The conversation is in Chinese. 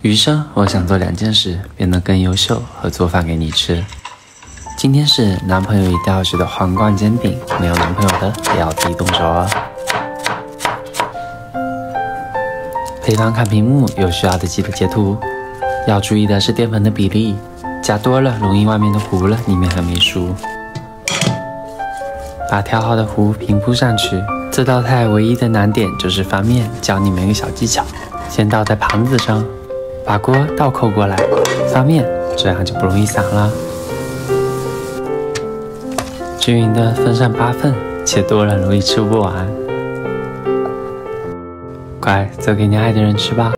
余生，我想做2件事，变得更优秀和做饭给你吃。今天是男朋友一定要吃的皇冠煎饼，没有男朋友的也要自己动手哦。配方看屏幕，有需要的记得截图。要注意的是淀粉的比例，加多了容易外面都糊了，里面还没熟。把调好的糊平铺上去。这道菜唯一的难点就是翻面，教你们一个小技巧：先倒在盘子上，把锅倒扣过来，翻面，这样就不容易散了。均匀的分上8份，切多了容易吃不完。快，做给你爱的人吃吧。